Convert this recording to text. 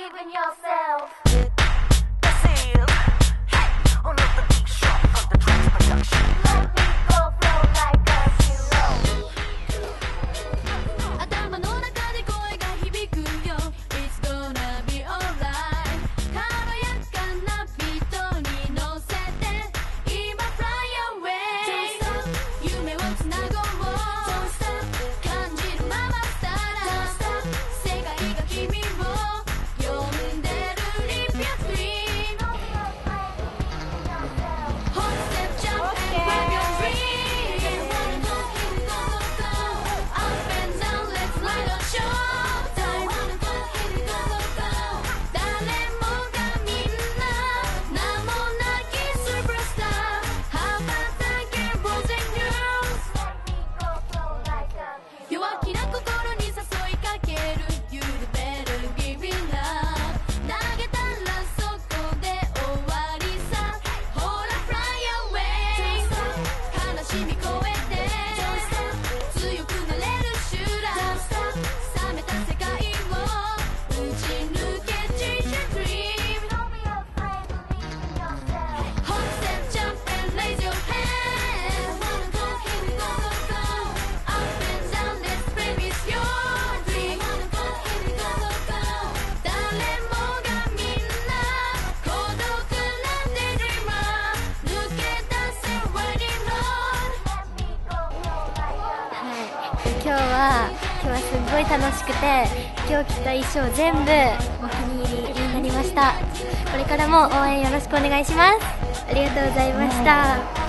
今日はすごい楽しくて、今日着た衣装全部お気に入りになりました。これからも応援よろしくお願いします。ありがとうございました。